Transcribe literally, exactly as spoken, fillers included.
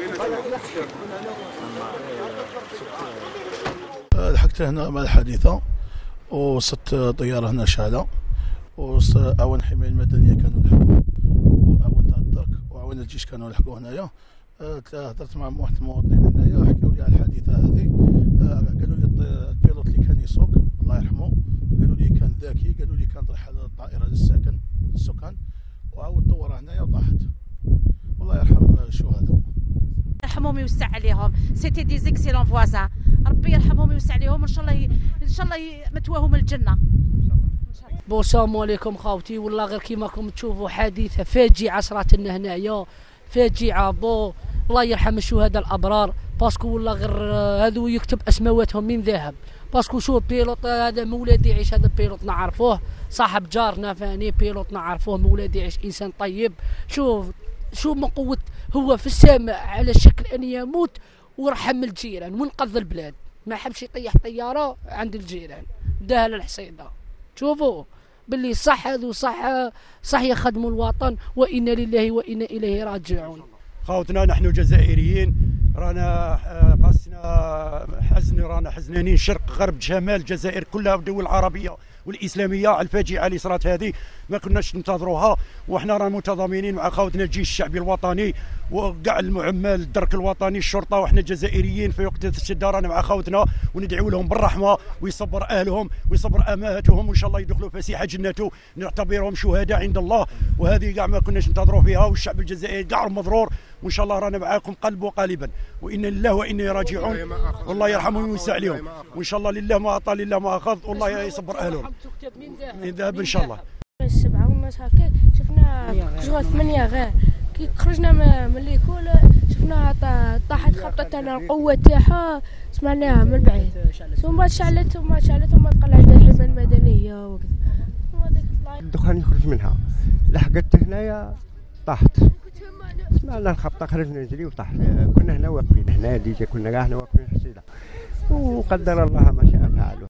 لحقت هنا مع الحادثة وصلت طيارة هنا شالة، وأعوان الحماية المدنية كانوا يلحقوا، وأعوان تاع الدرك وأعوان الجيش كانوا يلحقوا هنايا. هضرت مع واحد المواطنين هنايا حكاو لي على الحادثة هذه. قالوا لي البيلوت اللي كان يسوق الله يرحمه، قالوا لي كان ذكي، قالوا لي كان طرح الطائرة للسكن السكان، وعاود دورها هنايا وطاحت. والله يرحم الشهداء، يرحمهم ويوسع عليهم. سيتي دي زيكسيلون فوازان، ربي يرحمهم ويوسع عليهم، ان شاء الله ان شاء الله متواهم الجنه. بو السلام عليكم خاوتي، والله غير كيما راكم تشوفوا حادثه فاجعه صرات لنا هنايا، فاجعه. بو الله يرحم الشهداء الابرار، باسكو والله غير هذو يكتب اسماواتهم من ذهب. باسكو شوف بيلوط هذا مولاد يعيش، هذا بيلوط نعرفوه، صاحب جارنا فاني، بيلوط نعرفوه، مولاد يعيش، انسان طيب. شوف شوف من قوه هو في السماء على شكل ان يموت ورحم الجيران وانقذ البلاد، ما حبش يطيح طياره عند الجيران، داها للحصيده. شوفوا باللي صح هذو صح صح يخدموا الوطن، وانا لله وانا اليه راجعون. خوتنا نحن جزائريين رانا قاسنا حزن، رانا حزنانين، شرق غرب شمال الجزائر كلها والدول العربيه والاسلاميه على الفاجعه اللي صارت هذه، ما كناش ننتظروها. وحنا رانا متضامنين مع خوتنا الجيش الشعبي الوطني وكاع المعمال الدرك الوطني الشرطه، وحنا جزائريين في وقت الشده رانا مع خوتنا وندعو لهم بالرحمه ويصبر اهلهم ويصبر امهاتهم، وان شاء الله يدخلوا فسيح جنته، نعتبرهم شهداء عند الله. وهذه كاع ما كناش ننتظروا فيها، والشعب الجزائري كاع مضرور، وان شاء الله رانا معاكم قلب وقالبا، وانا لله وانا راجعون. والله يرحمهم ويوسع عليهم، وان شاء الله لله ما اعطى لله ما اخذ، والله يصبر اهلهم من ذهب ان شاء الله. السبعة والناس هكا شفنا شغل ثمانية غير كي خرجنا من ليكول، شفناها طاحت خبطتنا، القوة تاعها سمعناها من بعيد، ثم بعد شعلت ثم شعلت ثم طلع عندها الحماية المدنية وكذا، الدخان يخرج منها، لحقت هنايا طاحت، سمعنا الخبطة، خرجنا نجري وطاح. كنا هنا واقفين هنا ديجا، كنا كاع هنا واقفين حسينا، وقدر الله ما شاء فعل.